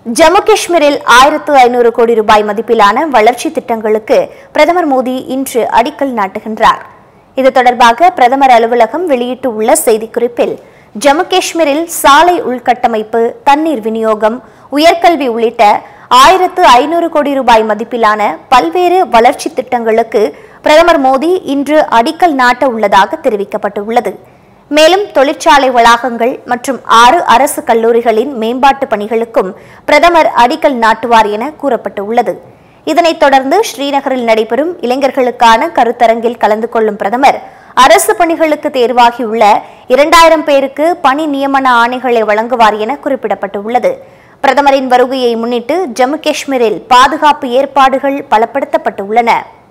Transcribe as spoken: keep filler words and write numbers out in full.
ஜம்மு காஷ்மீரில் ஆயிரத்து ஐநூறு கோடி ரூபாய் மதிப்பிலான வளர்ச்சி திட்டங்களுக்கு பிரதமர் மோடி இன்று அடிக்கல் நாட்டுகின்றார். இது தொடர்பாக பிரதமர் அலுவலகம் வெளியிட்டுள்ள செய்திக்குறிப்பில், ஜம்மு காஷ்மீரில் சாலை உள்கட்டமைப்பு, தண்ணீர் விநியோகம், உயர்கல்வி உள்ளிட்ட ஆயிரத்து ஐநூறு கோடி ரூபாய் மதிப்பிலான பல்வேறு வளர்ச்சி திட்டங்களுக்கு பிரதமர் மோடி இன்று அடிக்கல் நாட்ட உள்ளதாக தெரிவிக்கப்பட்டுள்ளது. மேலும் தொழிற்சாலை வளாகங்கள் மற்றும் ஆறு அரசு கல்லூரிகளின் மேம்பாட்டு பணிகளுக்கும் பிரதமர் அடிக்கல் நாட்டுவார் என கூறப்பட்டுள்ளது. இதனைத் தொடர்ந்து ஸ்ரீநகரில் நடைபெறும் இளைஞர்களுக்கான கருத்தரங்கில் கலந்து கொள்ளும் பிரதமர் அரசு பணிகளுக்கு தேர்வாகியுள்ள இரண்டாயிரம் பேருக்கு பணி நியமன ஆணைகளை வழங்குவார் என குறிப்பிடப்பட்டுள்ளது. பிரதமரின் வருகையை முன்னிட்டு ஜம்மு காஷ்மீரில் பாதுகாப்பு ஏற்பாடுகள் பலப்படுத்தப்பட்டுள்ளன.